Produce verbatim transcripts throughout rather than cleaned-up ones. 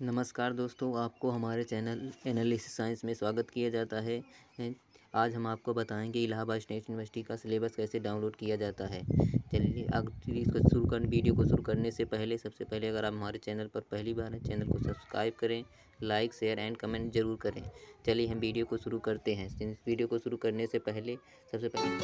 नमस्कार दोस्तों, आपको हमारे चैनल एनालिसिस साइंस में स्वागत किया जाता है। आज हम आपको बताएंगे इलाहाबाद स्टेट यूनिवर्सिटी का सिलेबस कैसे डाउनलोड किया जाता है। चलिए अगर इसको शुरू कर वीडियो को शुरू करने से पहले सबसे पहले अगर आप हमारे चैनल पर पहली बार हैं, चैनल को सब्सक्राइब करें, लाइक शेयर एंड कमेंट जरूर करें। चलिए हम वीडियो को शुरू करते हैं। इस वीडियो को शुरू करने से पहले सबसे पहले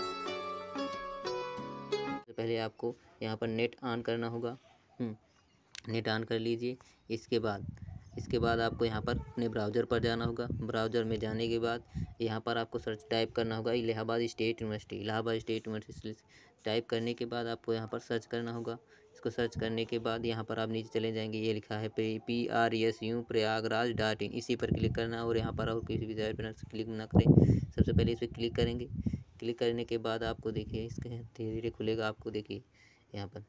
सबसे पहले आपको यहाँ पर नेट ऑन करना होगा। नेट ऑन कर लीजिए। इसके बाद इसके बाद आपको यहाँ पर अपने ब्राउज़र पर जाना होगा। ब्राउज़र में जाने के बाद यहाँ पर आपको सर्च टाइप करना होगा Allahabad state university. Allahabad state university type करने के बाद आपको यहाँ पर सर्च करना होगा। इसको सर्च करने के बाद यहाँ पर आप नीचे चले जाएंगे, ये लिखा है P R S U Prayagraj dot in, इसी पर क्लिक करना है और यहाँ पर और किसी भी जगह पर क्लिक ना करें। सबसे पहले इस पर क्लिक करेंगे। क्लिक करने के बाद आपको देखिए इसके धीरे धीरे खुलेगा। आपको देखिए यहाँ पर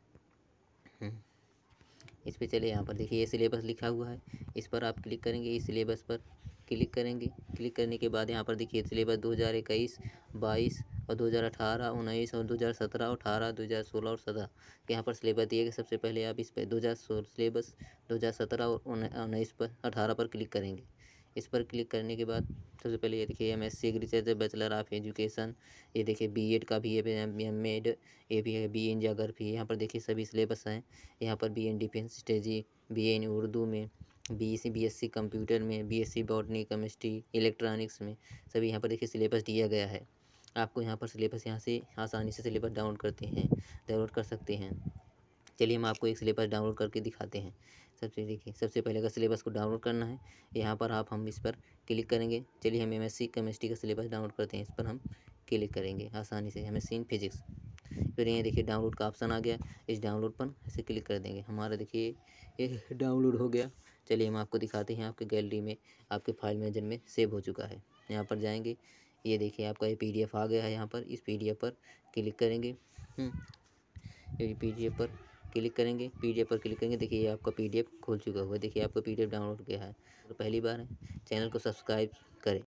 इस पे चले, यहाँ पर देखिए ये सिलेबस लिखा हुआ है, इस पर आप क्लिक करेंगे। इस सिलेबस पर क्लिक करेंगे। क्लिक करने के बाद यहाँ पर देखिए सिलेबस दो हज़ार इक्कीस बाईस और दो हज़ार अठारह उन्नीस और दो हज़ार सत्रह अठारह दो हज़ार सोलह और सत्रह यहाँ पर सिलेबस दिए गए। सबसे पहले आप इस पर दो हज़ार सोलह सिलेबस दो हज़ार सत्रह और उन्नीस पर अठारह पर क्लिक करेंगे। इस पर क्लिक करने के बाद सबसे पहले ये देखिए M S C agriculture bachelor of education, ये देखिए बी एड का भी है, एम एड ये भी है, बी एन जोग्राफी। यहाँ पर देखिए सभी सिलेबस हैं। यहाँ पर B N defence strategy, B N Urdu में, B S C B S C computer में, B S C botany chemistry electronics में, सभी यहाँ पर देखिए सिलेबस दिया गया है। आपको यहाँ पर सिलेबस यहाँ से आसानी से सिलेबस डाउनलोड करते हैं डाउनलोड कर सकते हैं। चलिए हम आपको एक सिलेबस डाउनलोड करके दिखाते हैं। सबसे देखिए सबसे पहले अगर सिलेबस को डाउनलोड करना है, यहाँ पर आप हम इस पर क्लिक करेंगे। चलिए हम एम एस सी केमिस्ट्री का सिलेबस डाउनलोड करते हैं। इस पर हम क्लिक करेंगे आसानी से, M S C in physics. फिर ये देखिए डाउनलोड का ऑप्शन आ गया, इस डाउनलोड पर ऐसे क्लिक कर देंगे। हमारा देखिए ये डाउनलोड हो गया। चलिए हम आपको दिखाते हैं, आपके गैलरी में आपके फाइल मैनेजर में सेव हो चुका है। यहाँ पर जाएंगे, ये देखिए आपका ये पी डी एफ आ गया है। यहाँ पर इस पी डी एफ पर क्लिक करेंगे। ये पी डी एफ पर क्लिक करेंगे पी डी एफ पर क्लिक करेंगे। देखिए ये आपका पी डी एफ खुल चुका हुआ है। देखिए आपका पी डी एफ डाउनलोड किया है। तो पहली बार है, चैनल को सब्सक्राइब करें।